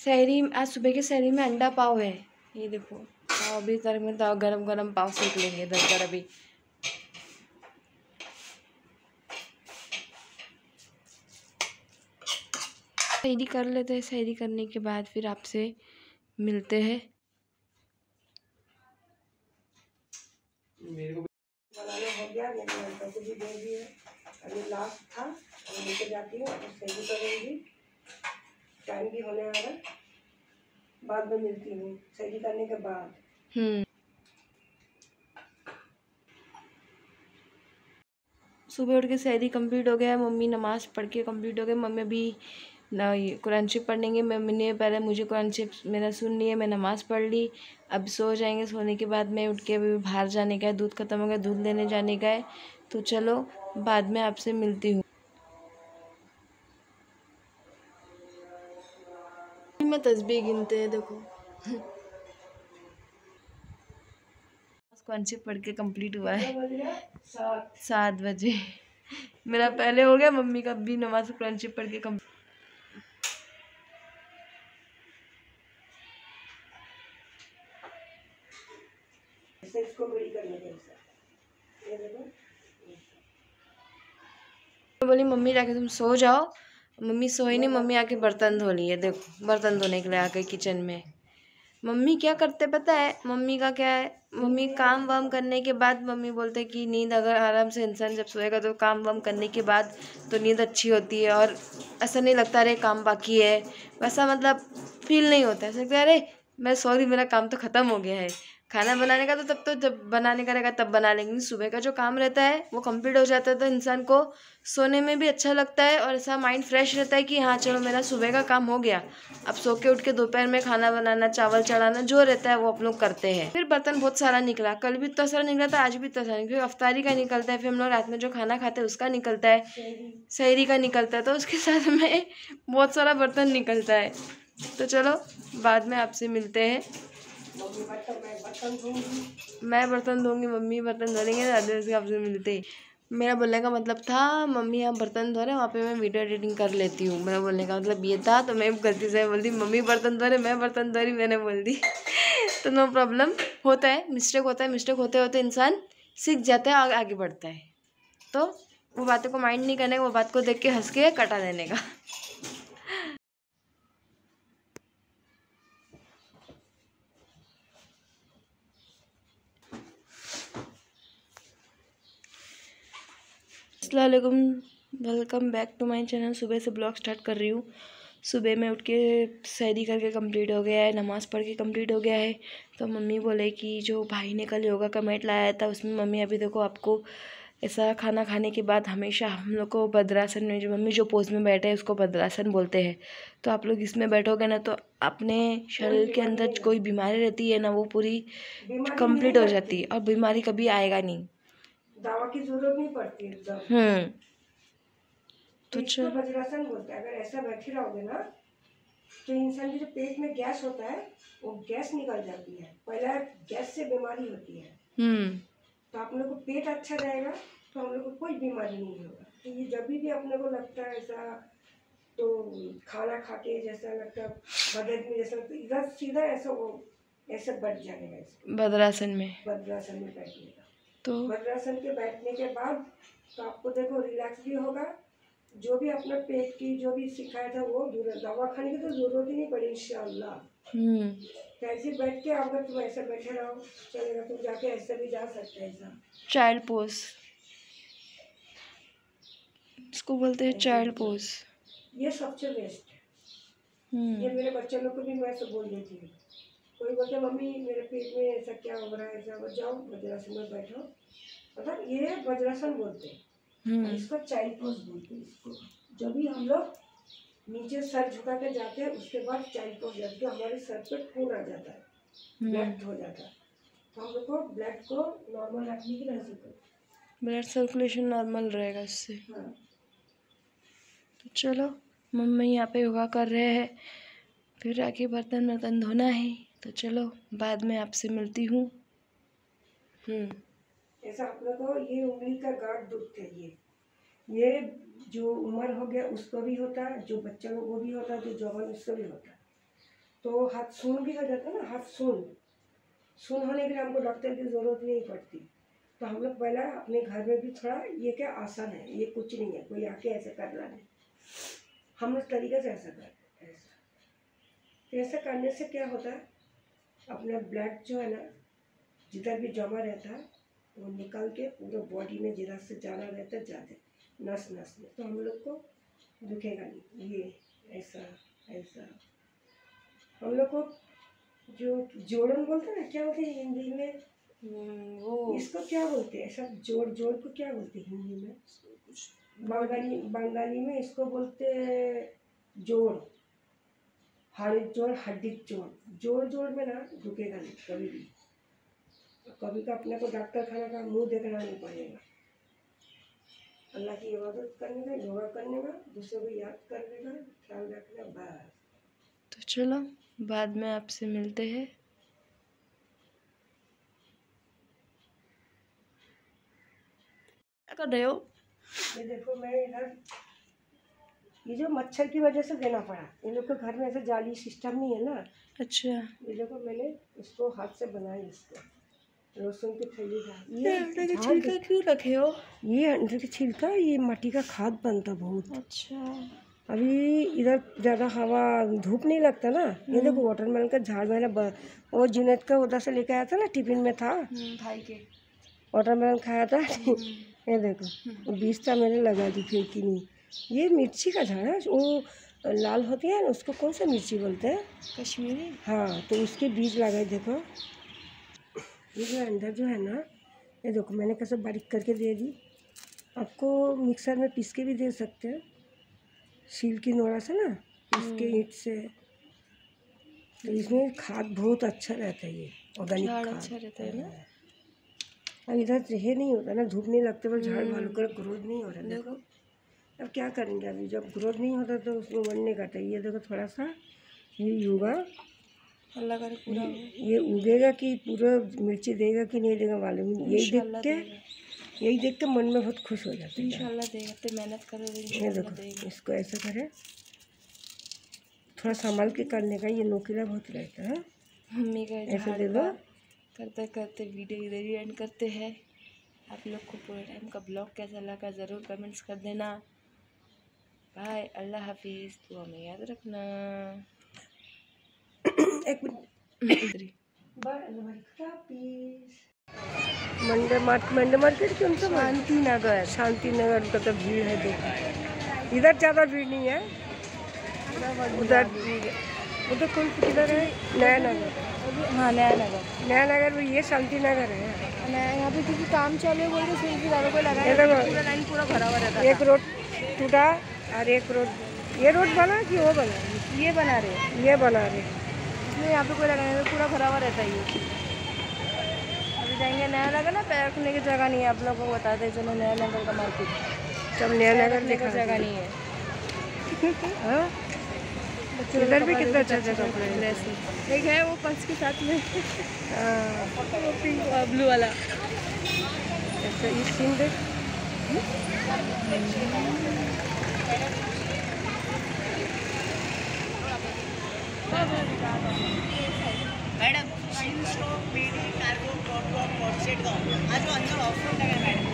सहरी आज सुबह के सहरी में अंडा पाव है। ये देखो पाव अभी तक में तो गरम गरम पाव सेक लेंगे 10 अभी। सहरी कर लेते हैं, सहरी करने के बाद फिर आपसे मिलते हैं। मेरे को बनाना हो गया, मेरे लड़का को भी दे दिए। अभी लास्ट था, अभी लेके जाती हूँ, अब सहरी करूँगी। टाइम भी होने वाला, बाद में मिलती हूँ सहरी करने के बाद। सुबह उठ के सहरी कंप्लीट हो गया। मम्मी नमाज़ पढ़ के कंप्लीट हो गई। मम्मी अभी ना ये कुरान शरीफ पढ़ेंगे। मम्मी ने पहले मुझे कुरान शरीफ मेरा सुन लिया, मैं नमाज़ पढ़ ली। अब सो जाएंगे। सोने के बाद मैं उठ के अभी बाहर जाने का है, दूध ख़त्म हो गया, दूध लेने जाने का है। तो चलो बाद में आपसे मिलती हूँ। मैं तस्बीह गिनते हैं देखो। कुरान शरीफ पढ़ के कंप्लीट हुआ है 7 बजे। मेरा पहले हो गया, मम्मी का भी नमाज कुरान शरीफ पढ़ के कंप्लीट। इसको बड़ी करने के ये देखो। बोली मम्मी जाके तुम सो जाओ। मम्मी सोई नहीं, मम्मी आके बर्तन धो ली है। देखो बर्तन धोने के लिए आ गई किचन में। मम्मी क्या करते पता है मम्मी का क्या है, मम्मी काम वाम करने के बाद मम्मी बोलते कि नींद अगर आराम से इंसान जब सोएगा तो काम वाम करने के बाद तो नींद अच्छी होती है और ऐसा नहीं लगता अरे काम बाकी है, वैसा मतलब फील नहीं होता है। ऐसा लगता है अरे मैं सॉरी मेरा काम तो ख़त्म हो गया है। खाना बनाने का तो तब तो जब बनाने का रहेगा तब बना लेंगे। सुबह का जो काम रहता है वो कंप्लीट हो जाता है तो इंसान को सोने में भी अच्छा लगता है और ऐसा माइंड फ्रेश रहता है कि हाँ चलो मेरा सुबह का काम हो गया। अब सो के उठ के दोपहर में खाना बनाना, चावल चढ़ाना जो रहता है वो हम लोग करते हैं। फिर बर्तन बहुत सारा निकला, कल भी इतना सारा निकला था, आज भी इतना सारा निकला। फिर अफ्तारी का निकलता है, फिर हम लोग रात में जो खाना खाते हैं उसका निकलता है, सहरी का निकलता है, तो उसके साथ में बहुत सारा बर्तन निकलता है। तो चलो बाद में आपसे मिलते हैं। मैं बर्तन धोंगी, मम्मी बर्तन धोएंगे, दादी से आपसे मिलते हैं। मेरा बोलने का मतलब था मम्मी यहाँ बर्तन धो रहे वहाँ पे मैं वीडियो एडिटिंग कर लेती हूँ। मेरा बोलने का मतलब ये था, तो मैं गलती से बोल दी मम्मी बर्तन धो रहे मैं बर्तन धो रही, मैंने बोल दी। तो नो प्रॉब्लम, होता है, मिस्टेक होता है, मिस्टेक होते होते इंसान सीख जाता है, आगे बढ़ता है। तो वो बातों को माइंड नहीं करने का, वो बात को देख के हंस के कटा देने का। अस्सलाम वालेकुम, welcome back to my channel. सुबह से ब्लॉग स्टार्ट कर रही हूँ। सुबह में उठ के सहरी करके कंप्लीट हो गया है, नमाज़ पढ़ के कंप्लीट हो गया है। तो मम्मी बोले कि जो भाई ने कल योगा का मैट लाया था उसमें मम्मी अभी देखो आपको ऐसा खाना खाने के बाद हमेशा हम लोग को भद्रासन में जो मम्मी जो पोज में बैठे हैं उसको भद्रासन बोलते हैं। तो आप लोग इसमें बैठोगे ना तो अपने शरीर के अंदर कोई बीमारी रहती है ना वो पूरी कंप्लीट हो जाती है और बीमारी कभी आएगा नहीं, दवा की जरूरत नहीं पड़ती एकदम। तो इसको वज्रासन बोलते हैं। अगर ऐसा बैठे रहोगे ना तो इंसान के जो पेट में गैस होता है वो गैस निकल जाती है। पहला गैस से बीमारी होती है। तो आप लोग को पेट अच्छा रहेगा तो हम लोग को कोई बीमारी नहीं होगा। तो ये जब भी अपने को लगता है ऐसा तो खाना खा के जैसा लगता है बदन में जैसा लगता है इधर सीधा ऐसा वो ऐसे बैठ जाएगा। भद्रासन में बैठने का तो भद्रासन के बैठने के बाद तो आपको देखो रिलैक्स भी होगा। जो भी अपना पेट की जो भी शिकायत है वो दूर, दवा खाने की तो जरूरत ही नहीं पड़ी इंशाल्लाह। ऐसे बैठ के अगर तुम ऐसे बैठे रहो चलेगा, तुम जाके ऐसे भी जा सकते हैं। ऐसा चाइल्ड पोज इसको बोलते हैं, चाइल्ड पोज। ये सबसे बेस्ट है। ये मेरे बच्चे लोग को भी मैं ऐसे बोल देती हूँ। कोई बोलते मम्मी मेरे पेट में ऐसा क्या हो रहा है, ऐसा जाओ वज्रासन में बैठो, मतलब ये वज्रासन बोलते हैं। इसको चाइल्ड पोज बोलते हैं। इसको जब भी हम लोग नीचे सर झुका के जाते हैं उसके बाद चाइल्ड पोज जाते हैं, हमारे सर पे खून आ जाता है, ब्लड हो जाता है। तो हम लोग को ब्लड को नॉर्मल रखने की वजह ब्लड सर्कुलेशन नॉर्मल रहेगा इससे। हाँ। तो चलो मम्मी यहाँ पे योगा कर रहे हैं, फिर आके बर्तन वर्तन धोना है। तो चलो बाद में आपसे मिलती हूँ। ऐसा अपने को ये उंगली का गांठ दुखते ये जो उम्र हो गया उसको भी होता है, जो बच्चा लोग वो भी होता है, जो जवान उसको भी होता है। तो हाथ सून भी हो जाता है ना, हाथ सून होने के लिए हमको डॉक्टर की ज़रूरत नहीं पड़ती। तो हम लोग पहले अपने घर में भी थोड़ा, ये क्या आसान है, ये कुछ नहीं है, कोई आके ऐसे करना नहीं, हम लोग तरीके से ऐसा करते हैं। ऐसा तो ऐसा करने से क्या होता है, अपना ब्लड जो है ना जिधर भी जमा रहता है वो निकल के पूरे बॉडी में जिधर से जाना रहता है जाते नस नस में, तो हम लोग को दुखेगा नहीं। ये ऐसा ऐसा हम लोग को जो जोड़न बोलते हैं ना, क्या बोलते हैं हिंदी में, वो इसको क्या बोलते हैं, ऐसा जोड़ जोड़ को क्या बोलते हैं हिंदी में, बंगाली में इसको बोलते जोड़, हड्डी जोड़, हड्डी जोड़, जोड़ जोड़ में ना रुकेगा नहीं कभी भी। कभी का अपने को डॉक्टर खाने का मुंह देखना नहीं पड़ेगा। अल्लाह की इबादत करने का, योगा करने का, दूसरे को याद करने का, ख्याल रखना, बस। तो चलो बाद में आपसे मिलते हैं। क्या कर रहे हो? ये देखो मैं इधर, ये जो मच्छर की वजह से देना पड़ा, इन लोग के घर में ऐसे जाली सिस्टम नहीं है ना। अच्छा, ये देखो मैंने इसको हाथ से बनाई, इसको लहसुन की थैली का। ये अंडे के छिलका क्यों रखे हो? ये अंडे के छिलका, ये मट्टी का खाद बनता बहुत। अच्छा, अभी इधर ज़्यादा हवा धूप नहीं लगता ना। ये देखो वाटरमेलन का झाड़ मैंने वो जुनैद का उधर से लेके आया था ना, टिफिन में था, भाई के वाटरमेलन खाया था। ये देखो बीज था, मैंने लगा दी फिर की नहीं। ये मिर्ची का झाड़ है, वो लाल होती है ना, उसको कौन सा मिर्ची बोलते हैं, कश्मीरी। हाँ, तो उसके बीज लगाए। देखो ये जो अंडा जो है ना, ये देखो मैंने कैसे बारीक करके दे दी। आपको मिक्सर में पीस के भी दे सकते हैं, सील की नोड़ा से ना पीस के ईंट से। तो इसमें खाद बहुत अच्छा रहता है, ये ऑर्गेनिक खाद अच्छा रहता है ना। अब इधर ये नहीं होता ना, धूप नहीं लगते, बस झाड़ भालू का ग्रोथ नहीं हो रहा। देखो अब क्या करेंगे, अभी जब ग्रोथ नहीं होता तो उसमें उगने का चाहिए। देखो थोड़ा सा ये युवा, अल्लाह करे पूरा ये उगेगा कि पूरा मिर्ची देगा कि नहीं देगा मालूम नहीं। यही देख के मन में बहुत खुश हो जाता है। इंशाल्लाह देगा, तो मेहनत करो, ये देखो इसको ऐसा करें, थोड़ा संभाल के करने का, ये नोकीला बहुत रहता है। मम्मी का ऐसे दे दो। करते करते वीडियो इधर ही एंड करते हैं। आप लोग को पूरे टाइम का ब्लॉग कैसा लगा ज़रूर कमेंट्स कर देना। बाय, अल्लाह हाफिज़, तो हमें याद रखना। एक मिनट। मंडे मार्केट कौन सा? शांति नगर का तो भीड़ है। देखो इधर ज़्यादा भीड़ नहीं है, उधर कौन किधर है? नया नगर। हाँ, नया नगर में ये शांति नगर है। यहाँ पे क्योंकि काम चालू है, बोल के सिर्फ ज़्यादा कोई लगा है, पूरा लाइन पूरा भरा हुआ रहता है। एक रोड टूटा और एक रोड, ये रोड बना कि वो बना? ये बना रहे, इसमें यहाँ पे कोई लगाने में पूरा भरा हुआ रहता है। ये अभी जाएंगे नया नगर ना, पैर रखने की जगह नहीं है। आप लोगों को बताते हैं चलो, नया नगर का मार्केट, जब नया नगर देखने की जगह नहीं है। इधर भी कितना अच्छा जगह एक है वो पर्स के साथ में, ब्लू वाला। ऐसा ये सीन देख। मैडम आज अंदर ऑफर लगा मैडम।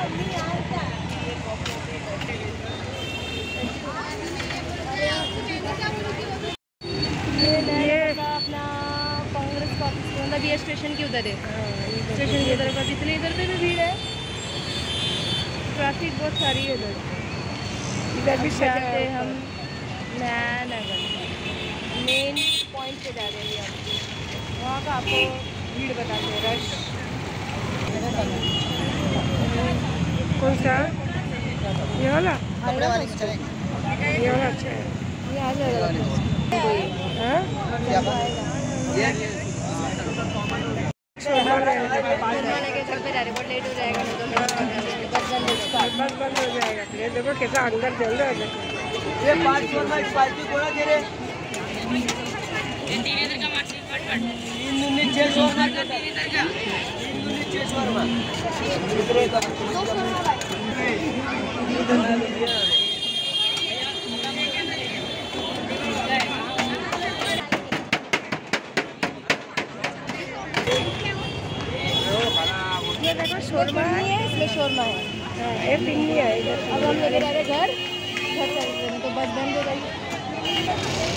ये अपना कांग्रेस का ऑफिस, मतलब ये स्टेशन के उधर है, स्टेशन के उधर का। जितने इधर पे भी भीड़ है, ट्रैफिक बहुत सारी है इधर भी। जाते हम नया नगर मेन पॉइंट पे जा रहे हैं, वहाँ का आपको भीड़ बताते हैं, रश। कौन सा? ये वाला? ये वाला अच्छा है। ये आ जाएगा। बस बंद हो जाएगा। ये देखो कैसा अंदर जल रहा है। देखो ये 5 स्पाइसी कोला दे रहे। इसमें देखो शोरमा है, इसमें शोरमा है। हाँ, ये पिन्नी है इधर। अब हम लेके जा रहे हैं घर चल रहे हैं, तो बस बंद हो गई।